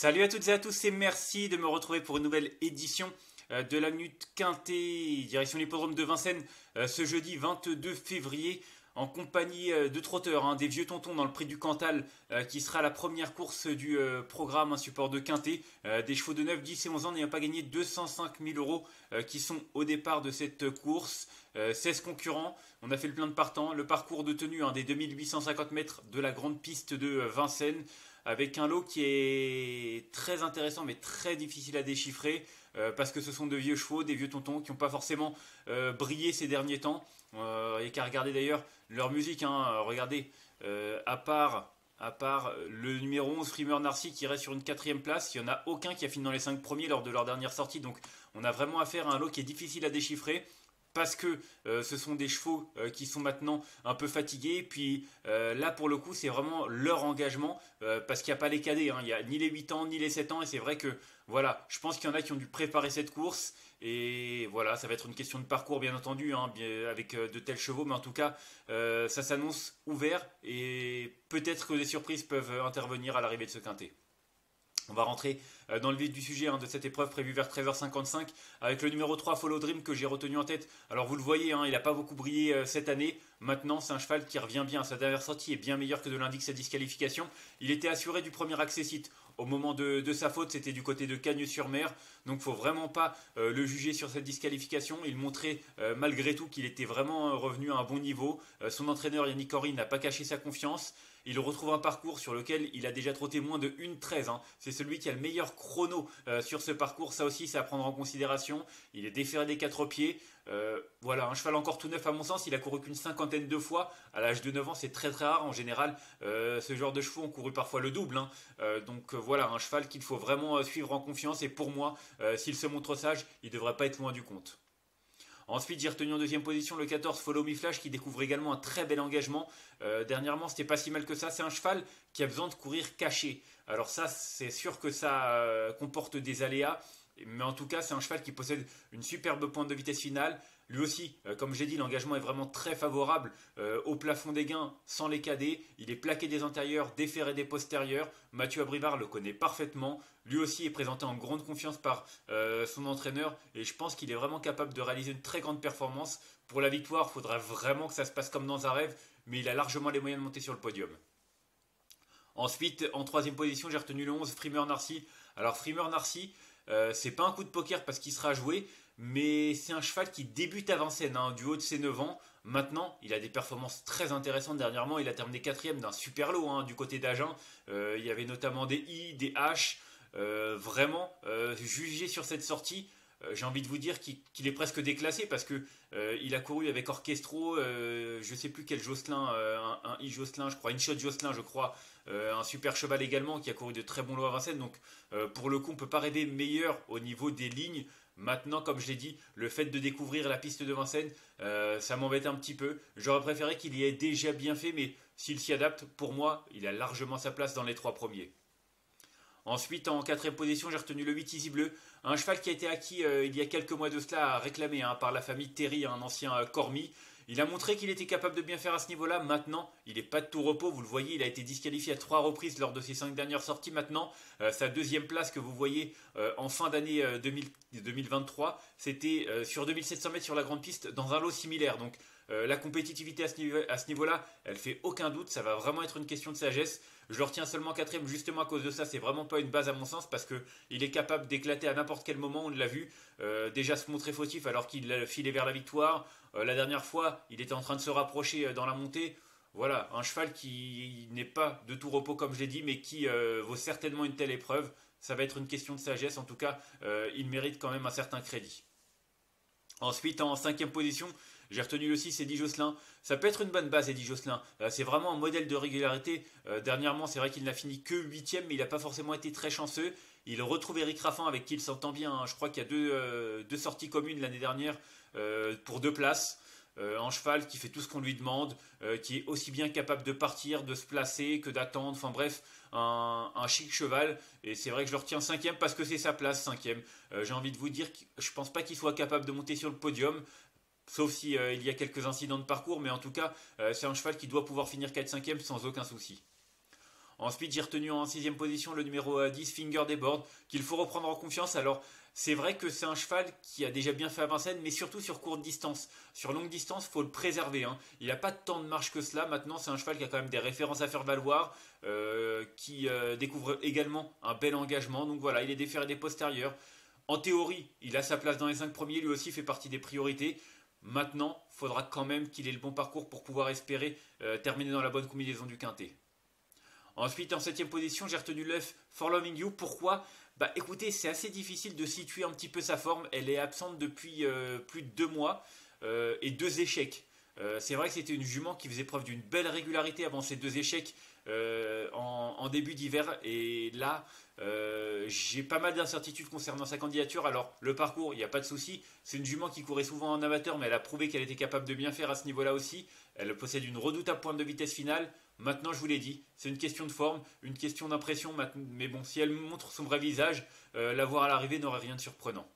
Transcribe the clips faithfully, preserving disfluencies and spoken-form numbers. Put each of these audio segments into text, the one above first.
Salut à toutes et à tous et merci de me retrouver pour une nouvelle édition euh, de la Minute Quintet, direction l'hippodrome de Vincennes, euh, ce jeudi vingt-deux février, en compagnie euh, de trotteurs, hein, des vieux tontons dans le prix du Cantal, euh, qui sera la première course du euh, programme, un support de Quintet, euh, des chevaux de neuf, dix et onze ans n'ayant pas gagné deux cent cinq mille euros euh, qui sont au départ de cette course. Euh, seize concurrents, on a fait le plein de partants, le parcours de tenue hein, des deux mille huit cent cinquante mètres de la grande piste de euh, Vincennes, avec un lot qui est très intéressant mais très difficile à déchiffrer euh, parce que ce sont de vieux chevaux, des vieux tontons qui n'ont pas forcément euh, brillé ces derniers temps. Euh, et qu'à regarder d'ailleurs leur musique, hein, regardez, euh, à part... À part le numéro onze, Frimeur Narcy, qui reste sur une quatrième place, il n'y en a aucun qui a fini dans les cinq premiers lors de leur dernière sortie. Donc on a vraiment affaire à un lot qui est difficile à déchiffrer, parce que euh, ce sont des chevaux euh, qui sont maintenant un peu fatigués. Puis euh, là, pour le coup, c'est vraiment leur engagement, euh, parce qu'il n'y a pas les cadets, hein. Il n'y a ni les huit ans, ni les sept ans. Et c'est vrai que, voilà, je pense qu'il y en a qui ont dû préparer cette course. Et voilà, ça va être une question de parcours, bien entendu, hein, bien, avec euh, de tels chevaux. Mais en tout cas, euh, ça s'annonce ouvert. Et peut-être que des surprises peuvent intervenir à l'arrivée de ce quintet. On va rentrer dans le vif du sujet hein, de cette épreuve prévue vers treize heures cinquante-cinq avec le numéro trois Follow Dream que j'ai retenu en tête. Alors vous le voyez, hein, il n'a pas beaucoup brillé euh, cette année. Maintenant, c'est un cheval qui revient bien. Sa dernière sortie est bien meilleure que de l'indique sa disqualification. Il était assuré du premier accessite. Au moment de, de sa faute, c'était du côté de Cagnes-sur-Mer. Donc il ne faut vraiment pas euh, le juger sur cette disqualification. Il montrait euh, malgré tout qu'il était vraiment euh, revenu à un bon niveau. Euh, son entraîneur Yannick Horry n'a pas caché sa confiance. Il retrouve un parcours sur lequel il a déjà trotté moins de une treize. Hein. C'est celui qui a le meilleur chrono euh, sur ce parcours. Ça aussi, c'est à prendre en considération. Il est déféré des quatre pieds. Euh, voilà, un cheval encore tout neuf à mon sens. Il a couru qu'une cinquantaine de fois. À l'âge de neuf ans, c'est très très rare. En général, euh, ce genre de chevaux ont couru parfois le double. Hein. Euh, donc euh, voilà, un cheval qu'il faut vraiment euh, suivre en confiance. Et pour moi, euh, s'il se montre sage, il ne devrait pas être loin du compte. Ensuite, j'ai retenu en deuxième position le quatorze Follow Me Flash qui découvre également un très bel engagement. Euh, dernièrement, c'était pas si mal que ça. C'est un cheval qui a besoin de courir caché. Alors ça, c'est sûr que ça euh, comporte des aléas. Mais en tout cas, c'est un cheval qui possède une superbe pointe de vitesse finale. Lui aussi, euh, comme j'ai dit, l'engagement est vraiment très favorable euh, au plafond des gains, sans les cadets. Il est plaqué des antérieurs, déféré des postérieurs. Mathieu Abrivard le connaît parfaitement. Lui aussi est présenté en grande confiance par euh, son entraîneur. Et je pense qu'il est vraiment capable de réaliser une très grande performance. Pour la victoire, il faudra vraiment que ça se passe comme dans un rêve. Mais il a largement les moyens de monter sur le podium. Ensuite, en troisième position, j'ai retenu le onze, Frimeur Narcy. Alors, Frimeur Narcy, euh, c'est pas un coup de poker parce qu'il sera joué, mais c'est un cheval qui débute à Vincennes, hein, du haut de ses neuf ans. Maintenant, il a des performances très intéressantes. Dernièrement, il a terminé quatrième d'un super lot hein, du côté d'Agen. Euh, il y avait notamment des I, des H. Euh, vraiment, euh, jugé sur cette sortie, euh, j'ai envie de vous dire qu'il qu'il est presque déclassé parce que euh, il a couru avec Orchestro, euh, je sais plus quel Josselin, euh, un, un I Josselin, je crois, InShot Josselin, je crois, euh, un super cheval également qui a couru de très bons lots à Vincennes. Donc euh, pour le coup, on peut pas rêver meilleur au niveau des lignes. Maintenant, comme je l'ai dit, le fait de découvrir la piste de Vincennes, euh, ça m'embête un petit peu. J'aurais préféré qu'il y ait déjà bien fait, mais s'il s'y adapte, pour moi, il a largement sa place dans les trois premiers. Ensuite, en quatrième position, j'ai retenu le huit Easy Bleu, un cheval qui a été acquis euh, il y a quelques mois de cela, réclamé hein, par la famille Terry, un ancien euh, Cormi. Il a montré qu'il était capable de bien faire à ce niveau-là. Maintenant, il n'est pas de tout repos. Vous le voyez, il a été disqualifié à trois reprises lors de ses cinq dernières sorties. Maintenant, euh, sa deuxième place que vous voyez euh, en fin d'année euh, deux mille vingt-trois, c'était euh, sur deux mille sept cents mètres sur la grande piste dans un lot similaire. Donc, euh, la compétitivité à ce, niveau, à ce niveau-là, elle fait aucun doute. Ça va vraiment être une question de sagesse. Je le retiens seulement quatrième justement à cause de ça. C'est vraiment pas une base à mon sens parce qu'il est capable d'éclater à n'importe quel moment. On l'a vu euh, déjà se montrer fautif alors qu'il filait vers la victoire. Euh, la dernière fois, il était en train de se rapprocher dans la montée. Voilà, un cheval qui n'est pas de tout repos comme je l'ai dit, mais qui euh, vaut certainement une telle épreuve. Ça va être une question de sagesse. En tout cas, euh, il mérite quand même un certain crédit. Ensuite, en cinquième position, j'ai retenu le six, Eddie Josselin. Ça peut être une bonne base, Eddie Josselin. Euh, c'est vraiment un modèle de régularité. Euh, dernièrement, c'est vrai qu'il n'a fini que huitième, mais il n'a pas forcément été très chanceux. Il retrouve Eric Raffin, avec qui il s'entend bien. Hein. Je crois qu'il y a deux, euh, deux sorties communes l'année dernière euh, pour deux places. Euh, un cheval qui fait tout ce qu'on lui demande, euh, qui est aussi bien capable de partir, de se placer, que d'attendre. Enfin bref, un, un chic cheval. Et c'est vrai que je le retiens cinquième parce que c'est sa place, cinquième. Euh, j'ai envie de vous dire que je pense pas qu'il soit capable de monter sur le podium. Sauf si euh, il y a quelques incidents de parcours, mais en tout cas, euh, c'est un cheval qui doit pouvoir finir quatre cinquième sans aucun souci. Ensuite, j'ai retenu en sixième position le numéro euh, dix, Finger des Boards, qu'il faut reprendre en confiance. Alors, c'est vrai que c'est un cheval qui a déjà bien fait à Vincennes, mais surtout sur courte distance. Sur longue distance, il faut le préserver, hein. Il n'a pas tant de marge que cela. Maintenant, c'est un cheval qui a quand même des références à faire valoir, euh, qui euh, découvre également un bel engagement. Donc voilà, il est déféré des postérieurs. En théorie, il a sa place dans les cinq premiers, lui aussi fait partie des priorités. Maintenant, il faudra quand même qu'il ait le bon parcours pour pouvoir espérer euh, terminer dans la bonne combinaison du quintet. Ensuite, en septième position, j'ai retenu l'œuf For Loving You. Pourquoi? Bah écoutez, c'est assez difficile de situer un petit peu sa forme. Elle est absente depuis euh, plus de deux mois euh, et deux échecs. Euh, c'est vrai que c'était une jument qui faisait preuve d'une belle régularité avant ces deux échecs euh, en, en début d'hiver. Et là, euh, j'ai pas mal d'incertitudes concernant sa candidature. Alors, le parcours, il n'y a pas de souci. C'est une jument qui courait souvent en amateur, mais elle a prouvé qu'elle était capable de bien faire à ce niveau-là aussi. Elle possède une redoutable pointe de vitesse finale. Maintenant, je vous l'ai dit, c'est une question de forme, une question d'impression. Mais bon, si elle montre son vrai visage, euh, la voir à l'arrivée n'aurait rien de surprenant.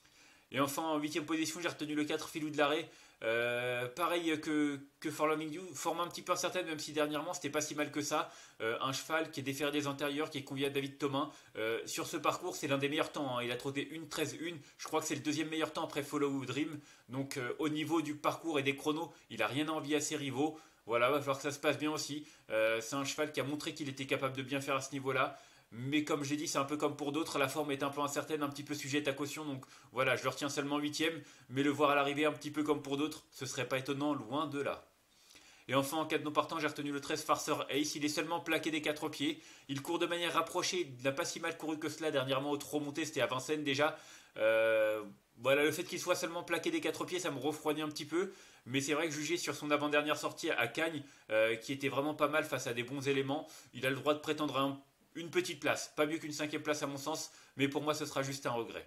Et enfin, en huitième position, j'ai retenu le quatre, Filou de l'Arrêt. Euh, pareil que, que For Loving You, forme un petit peu incertaine, même si dernièrement c'était pas si mal que ça. Euh, un cheval qui est déféré des antérieurs, qui est convié à David Thomas. Euh, sur ce parcours, c'est l'un des meilleurs temps, hein. Il a trotté une treize un. Je crois que c'est le deuxième meilleur temps après Follow Dream. Donc euh, au niveau du parcours et des chronos, il a rien à envier à ses rivaux. Voilà, il va falloir que ça se passe bien aussi. Euh, c'est un cheval qui a montré qu'il était capable de bien faire à ce niveau-là. Mais comme j'ai dit, c'est un peu comme pour d'autres, la forme est un peu incertaine, un petit peu sujette à caution. Donc voilà, je le retiens seulement huitième. Mais le voir à l'arrivée un petit peu comme pour d'autres, ce serait pas étonnant, loin de là. Et enfin, en cas de non partant, j'ai retenu le treize, Farcer Ace. Il est seulement plaqué des quatre pieds. Il court de manière rapprochée. Il n'a pas si mal couru que cela dernièrement au trop monté. C'était à Vincennes déjà. Euh, voilà, le fait qu'il soit seulement plaqué des quatre pieds, ça me refroidit un petit peu. Mais c'est vrai que jugé sur son avant-dernière sortie à Cagnes, euh, qui était vraiment pas mal face à des bons éléments, il a le droit de prétendre à un, une petite place. Pas mieux qu'une cinquième place à mon sens, mais pour moi ce sera juste un regret.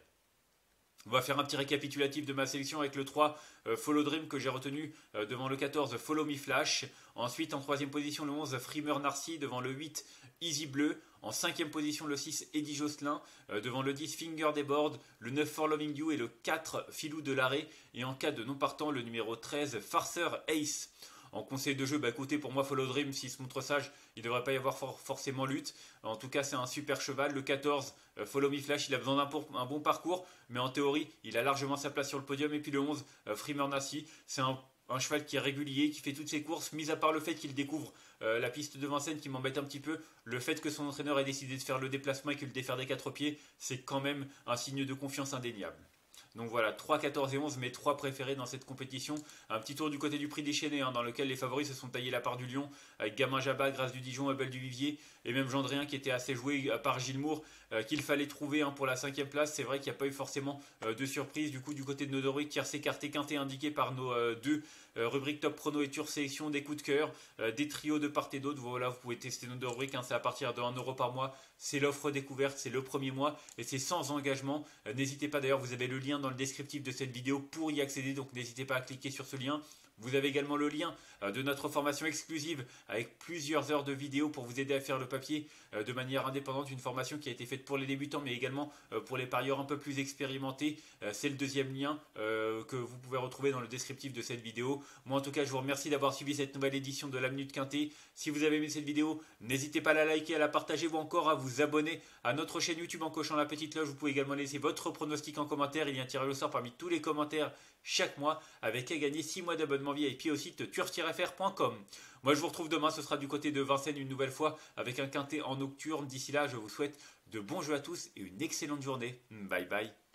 On va faire un petit récapitulatif de ma sélection avec le trois, euh, Follow Dream, que j'ai retenu euh, devant le quatorze, Follow Me Flash. Ensuite, en troisième position, le onze, Frimer Narcy, devant le huit, Easy Bleu. En cinquième position, le six, Eddie Josselin, euh, devant le dix, Finger des Boards, le neuf, For Loving You et le quatre, Filou de l'Arrêt. Et en cas de non partant, le numéro treize, Farcer Ace. En conseil de jeu, bah écoutez, pour moi, Follow Dream, s'il se montre sage, il ne devrait pas y avoir for forcément lutte. En tout cas, c'est un super cheval. Le quatorze, euh, Follow Me Flash, il a besoin d'un bon parcours, mais en théorie, il a largement sa place sur le podium. Et puis le onze, euh, Frimer Narcy, c'est un, un cheval qui est régulier, qui fait toutes ses courses, mis à part le fait qu'il découvre euh, la piste de Vincennes qui m'embête un petit peu. Le fait que son entraîneur ait décidé de faire le déplacement et qu'il le défaire des quatre pieds, c'est quand même un signe de confiance indéniable. Donc voilà, trois, quatorze et onze, mes trois préférés dans cette compétition. Un petit tour du côté du prix déchaîné, hein, dans lequel les favoris se sont taillés la part du lion, avec Gamin Jabba, Grâce du Dijon, Abel du Vivier, et même Gendrien qui était assez joué, à part Gilles Moore, euh, qu'il fallait trouver, hein, pour la cinquième place. C'est vrai qu'il n'y a pas eu forcément euh, de surprise. Du coup, du côté de nos rubriques, tierce écarté, quintet indiqué par nos euh, deux euh, rubriques top prono et tour sélection, des coups de cœur, euh, des trios de part et d'autre. Voilà, vous pouvez tester nos deux rubriques, hein, c'est à partir de un euro par mois. C'est l'offre découverte, c'est le premier mois et c'est sans engagement. Euh, n'hésitez pas, d'ailleurs, vous avez le lien dans le descriptif de cette vidéo pour y accéder, donc n'hésitez pas à cliquer sur ce lien. Vous avez également le lien euh, de notre formation exclusive avec plusieurs heures de vidéos pour vous aider à faire le papier euh, de manière indépendante. Une formation qui a été faite pour les débutants mais également euh, pour les parieurs un peu plus expérimentés. Euh, c'est le deuxième lien euh, que vous pouvez retrouver dans le descriptif de cette vidéo. Moi en tout cas je vous remercie d'avoir suivi cette nouvelle édition de la Minute Quintet. Si vous avez aimé cette vidéo, n'hésitez pas à la liker, à la partager ou encore à vous abonner à notre chaîne YouTube en cochant la petite cloche. Vous pouvez également laisser votre pronostic en commentaire. Il y a un tirage au sort parmi tous les commentaires chaque mois avec à gagner six mois d'abonnement V I P au site tur tiret f r point com. Moi je vous retrouve demain, ce sera du côté de Vincennes une nouvelle fois avec un quintet en nocturne. D'ici là je vous souhaite de bons jeux à tous et une excellente journée. Bye bye.